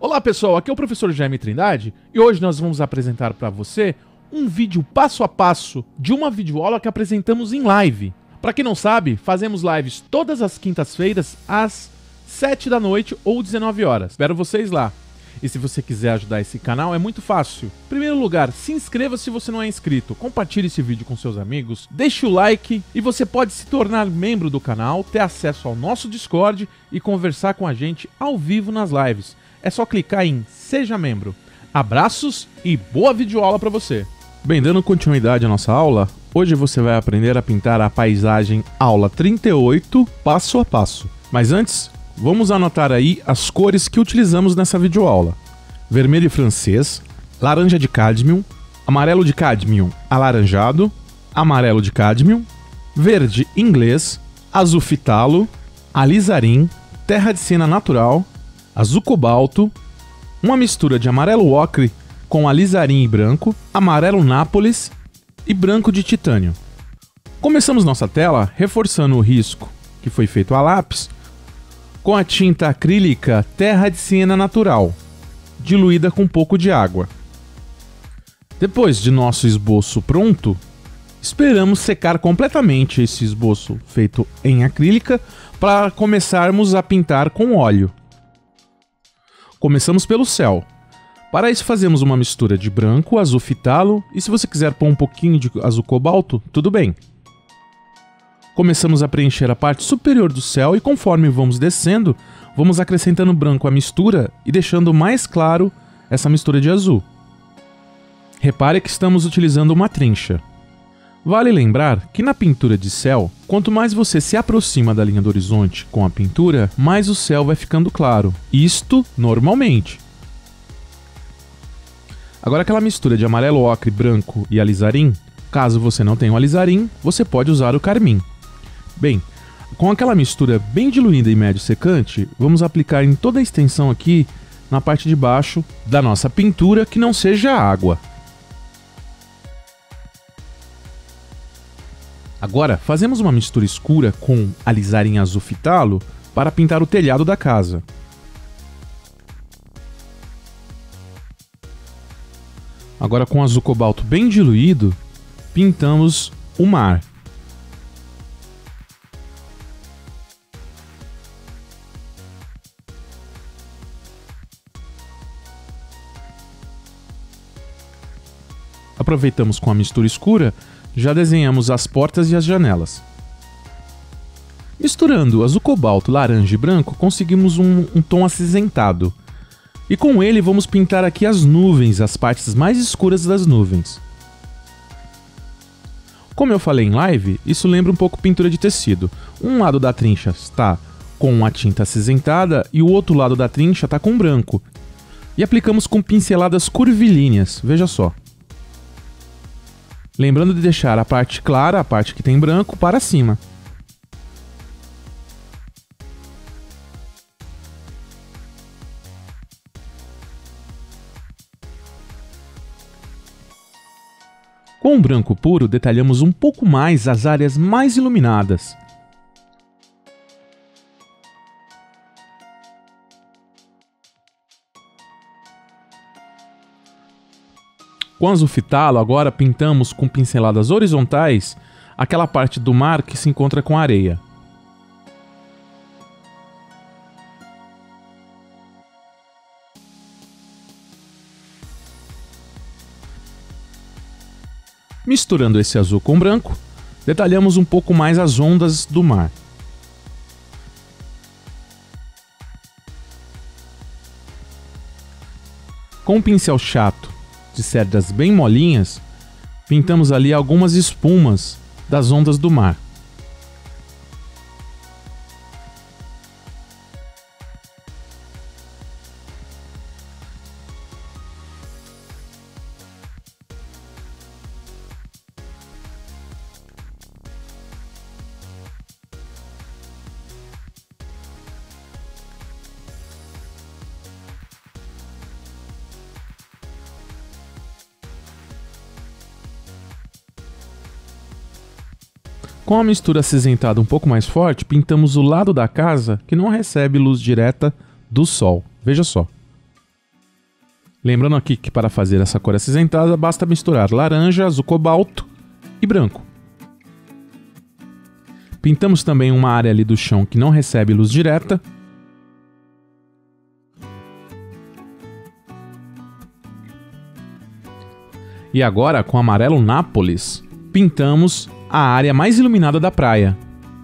Olá pessoal, aqui é o professor Jaime Trindade e hoje nós vamos apresentar para você um vídeo passo a passo de uma videoaula que apresentamos em live. Para quem não sabe, fazemos lives todas as quintas-feiras às 7 da noite ou 19 horas. Espero vocês lá. E se você quiser ajudar esse canal, é muito fácil. Em primeiro lugar, se inscreva se você não é inscrito, compartilhe esse vídeo com seus amigos, deixe o like e você pode se tornar membro do canal, ter acesso ao nosso Discord e conversar com a gente ao vivo nas lives. É só clicar em Seja Membro. Abraços e boa videoaula para você! Bem, dando continuidade à nossa aula, hoje você vai aprender a pintar a paisagem aula 38, passo a passo. Mas antes, vamos anotar aí as cores que utilizamos nessa videoaula. Vermelho francês, laranja de cádmio, amarelo de cádmio alaranjado, amarelo de cádmio, verde inglês, azul fitalo, alizarim, terra de siena natural, azul cobalto, uma mistura de amarelo ocre com alizarim e branco, amarelo nápoles e branco de titânio. Começamos nossa tela reforçando o risco que foi feito a lápis com a tinta acrílica terra de siena natural, diluída com um pouco de água. Depois de nosso esboço pronto, esperamos secar completamente esse esboço feito em acrílica para começarmos a pintar com óleo. Começamos pelo céu. Para isso fazemos uma mistura de branco, azul fitalo e se você quiser pôr um pouquinho de azul cobalto, tudo bem. Começamos a preencher a parte superior do céu e conforme vamos descendo, vamos acrescentando branco à mistura e deixando mais claro essa mistura de azul. Repare que estamos utilizando uma trincha. Vale lembrar que na pintura de céu, quanto mais você se aproxima da linha do horizonte com a pintura, mais o céu vai ficando claro. Isto normalmente. Agora aquela mistura de amarelo ocre, branco e alizarim, caso você não tenha o alizarim, você pode usar o carmim. Bem, com aquela mistura bem diluída e médio secante, vamos aplicar em toda a extensão aqui, na parte de baixo da nossa pintura, que não seja água. Agora, fazemos uma mistura escura com alizarim azul fitalo para pintar o telhado da casa. Agora, com azul cobalto bem diluído, pintamos o mar. Aproveitamos com a mistura escura, já desenhamos as portas e as janelas. Misturando azul cobalto, laranja e branco, conseguimos um tom acinzentado. E com ele vamos pintar aqui as nuvens, as partes mais escuras das nuvens. Como eu falei em live, isso lembra um pouco pintura de tecido. Um lado da trincha está com a tinta acinzentada e o outro lado da trincha está com branco. E aplicamos com pinceladas curvilíneas, veja só. Lembrando de deixar a parte clara, a parte que tem branco, para cima. Com o branco puro, detalhamos um pouco mais as áreas mais iluminadas. Com azul fitalo, agora pintamos com pinceladas horizontais aquela parte do mar que se encontra com a areia. Misturando esse azul com branco, detalhamos um pouco mais as ondas do mar. Com um pincel chato de cerdas bem molinhas, pintamos ali algumas espumas das ondas do mar. Com a mistura acinzentada um pouco mais forte, pintamos o lado da casa que não recebe luz direta do sol. Veja só. Lembrando aqui que para fazer essa cor acinzentada, basta misturar laranja, azul cobalto e branco. Pintamos também uma área ali do chão que não recebe luz direta. E agora, com amarelo Nápoles, pintamos a área mais iluminada da praia.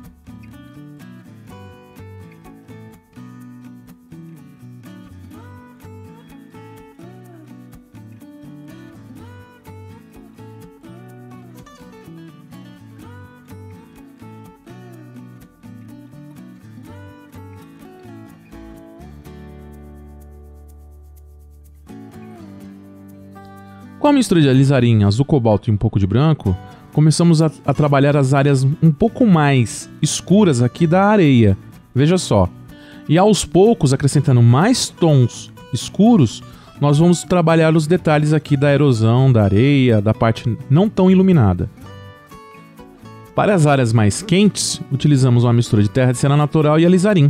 Com a mistura de alizarim, azul cobalto e um pouco de branco, começamos a trabalhar as áreas um pouco mais escuras aqui da areia. Veja só. E aos poucos, acrescentando mais tons escuros, nós vamos trabalhar os detalhes aqui da erosão, da areia, da parte não tão iluminada. Para as áreas mais quentes, utilizamos uma mistura de terra de cera natural e alizarim.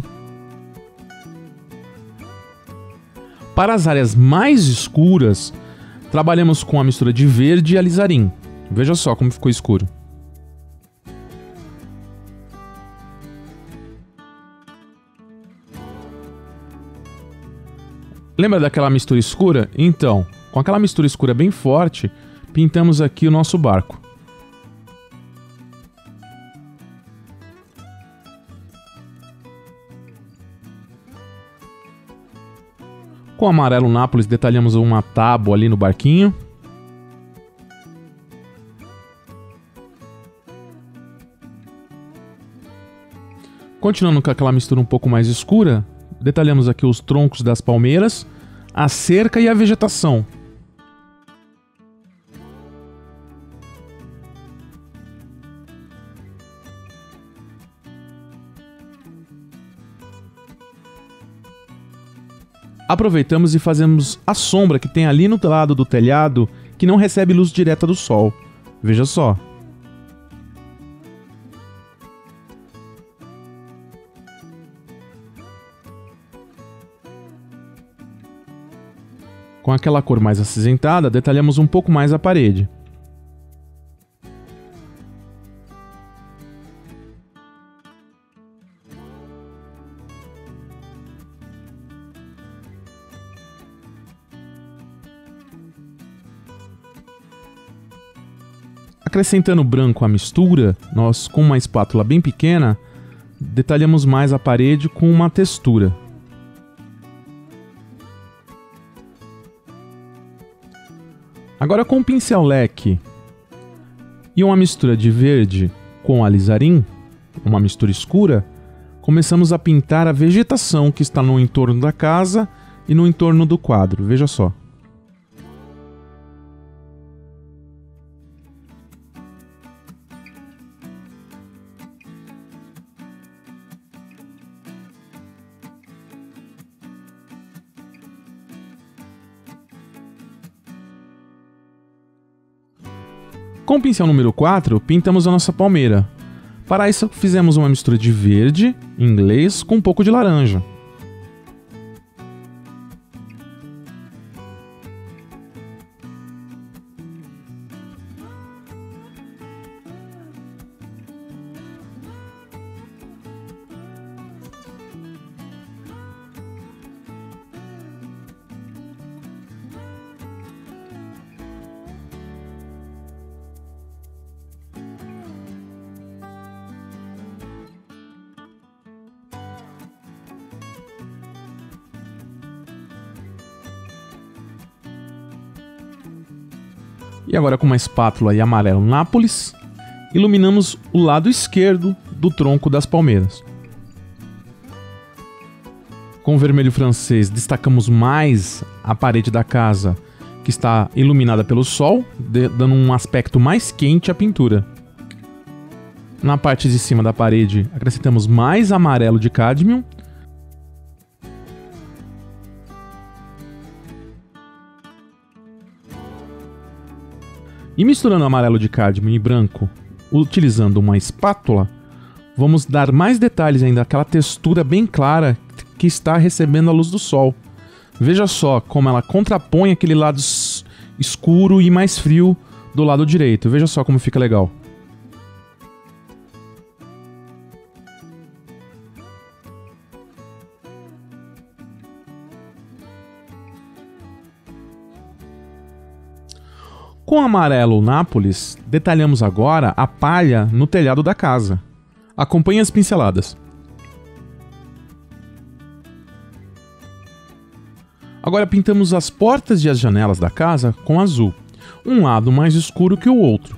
Para as áreas mais escuras, trabalhamos com a mistura de verde e alizarim. Veja só como ficou escuro. Lembra daquela mistura escura? Então, com aquela mistura escura bem forte, pintamos aqui o nosso barco. Com amarelo Nápoles, detalhamos uma tábua ali no barquinho. Continuando com aquela mistura um pouco mais escura, detalhamos aqui os troncos das palmeiras, a cerca e a vegetação. Aproveitamos e fazemos a sombra que tem ali no lado do telhado que não recebe luz direta do sol. Veja só. Com aquela cor mais acinzentada, detalhamos um pouco mais a parede. Acrescentando branco à mistura, nós, com uma espátula bem pequena, detalhamos mais a parede com uma textura. Agora, com um pincel leque e uma mistura de verde com alizarim, uma mistura escura, começamos a pintar a vegetação que está no entorno da casa e no entorno do quadro. Veja só. Com o pincel número 4, pintamos a nossa palmeira. Para isso, fizemos uma mistura de verde, inglês, com um pouco de laranja. E agora, com uma espátula e amarelo Nápoles, iluminamos o lado esquerdo do tronco das palmeiras. Com o vermelho francês, destacamos mais a parede da casa, que está iluminada pelo sol, dando um aspecto mais quente à pintura. Na parte de cima da parede, acrescentamos mais amarelo de cádmio. E misturando amarelo de cádmio e branco, utilizando uma espátula, vamos dar mais detalhes ainda àquela textura bem clara que está recebendo a luz do sol. Veja só como ela contrapõe aquele lado escuro e mais frio do lado direito. Veja só como fica legal. Com o amarelo Nápoles, detalhamos agora a palha no telhado da casa. Acompanhe as pinceladas. Agora pintamos as portas e as janelas da casa com azul, um lado mais escuro que o outro.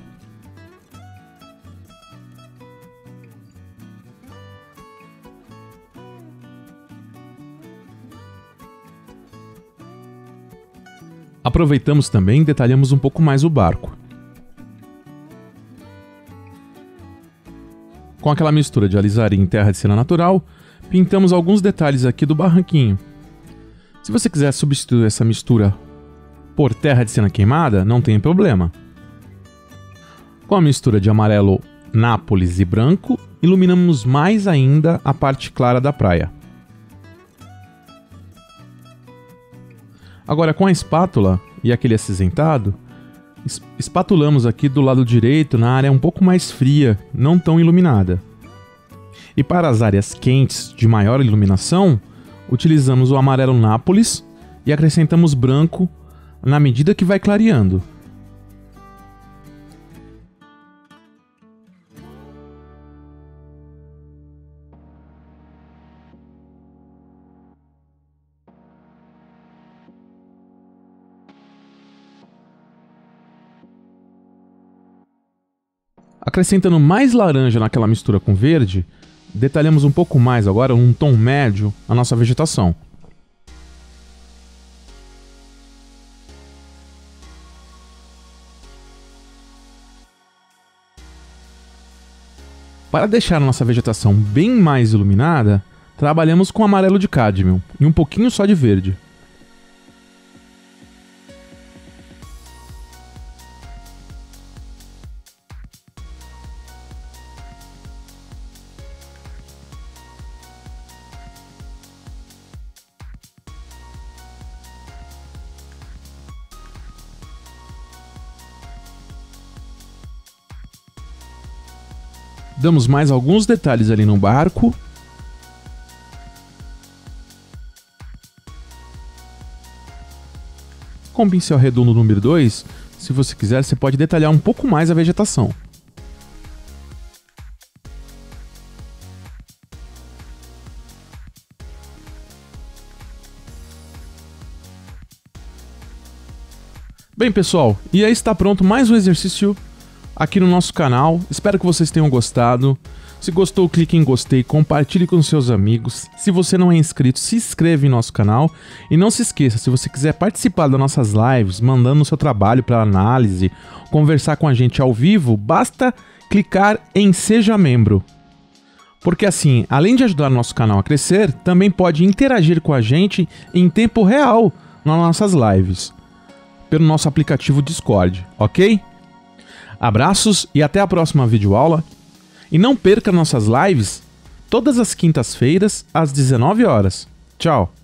Aproveitamos também e detalhamos um pouco mais o barco. Com aquela mistura de alizaria em terra de cera natural, pintamos alguns detalhes aqui do barranquinho. Se você quiser substituir essa mistura por terra de cera queimada, não tem problema. Com a mistura de amarelo Nápoles e branco, iluminamos mais ainda a parte clara da praia. Agora, com a espátula e aquele acinzentado, espatulamos aqui do lado direito na área um pouco mais fria, não tão iluminada. E para as áreas quentes de maior iluminação, utilizamos o amarelo Nápoles e acrescentamos branco na medida que vai clareando. Acrescentando mais laranja naquela mistura com verde, detalhamos um pouco mais agora, um tom médio, a nossa vegetação. Para deixar a nossa vegetação bem mais iluminada, trabalhamos com amarelo de cádmio e um pouquinho só de verde. Damos mais alguns detalhes ali no barco. Com o pincel redondo número 2, se você quiser, você pode detalhar um pouco mais a vegetação. Bem, pessoal, e aí está pronto mais um exercício aqui no nosso canal. Espero que vocês tenham gostado. Se gostou, clique em gostei, compartilhe com seus amigos. Se você não é inscrito, se inscreve em nosso canal. E não se esqueça, se você quiser participar das nossas lives, mandando o seu trabalho para análise, conversar com a gente ao vivo, basta clicar em Seja Membro. Porque assim, além de ajudar o nosso canal a crescer, também pode interagir com a gente em tempo real nas nossas lives, pelo nosso aplicativo Discord, ok? Abraços e até a próxima videoaula. E não perca nossas lives todas as quintas-feiras às 19 horas. Tchau!